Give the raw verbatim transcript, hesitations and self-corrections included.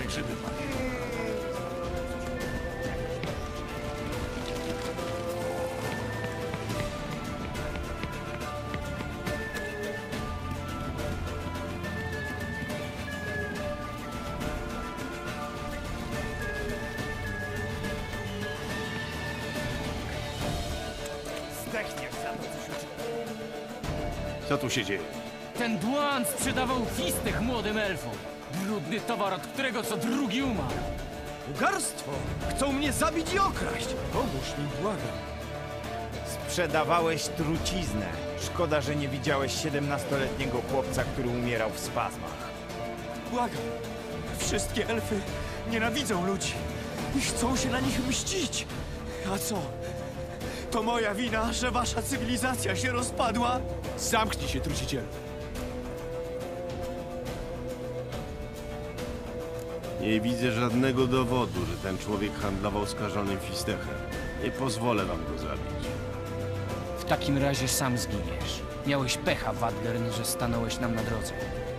grzyby, panie. Zdechniesz za to, co się dzieje. Co tu się dzieje? Ten Dłan sprzedawał fistech młodym elfom. Brudny towar, od którego co drugi umarł. Ugarstwo! Chcą mnie zabić i okraść! Pomóż mi, błagam. Sprzedawałeś truciznę. Szkoda, że nie widziałeś siedemnastoletniego chłopca, który umierał w spazmach. Błagam. Wszystkie elfy nienawidzą ludzi i chcą się na nich mścić. A co? To moja wina, że wasza cywilizacja się rozpadła? Zamknij się, trucicielu. Nie widzę żadnego dowodu, że ten człowiek handlował skażonym fistechem. Nie pozwolę wam go zabić. W takim razie sam zginiesz. Miałeś pecha, Wadgern, że stanąłeś nam na drodze.